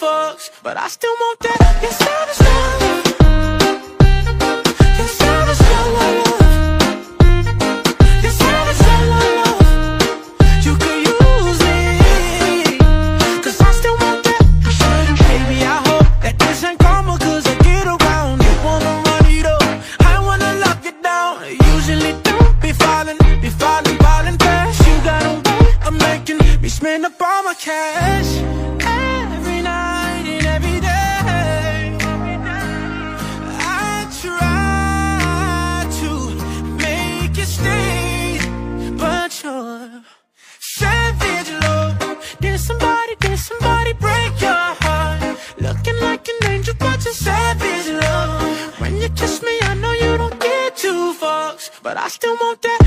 fucks, but I still want that. Your savage love, your savage love, love. Your savage love, love. You could use it, 'cause I still want that. Baby, I hope that this ain't karma, 'cause I get around. You wanna run it up, I wanna lock it down. Usually don't be falling fast. You got a way of making me spend up all my cash. Every night and every day, I try to make you stay, but you're savage love. Did somebody break your heart? Looking like an angel, but you're savage love. When you kiss me, I know you don't get two fucks, but I still want that.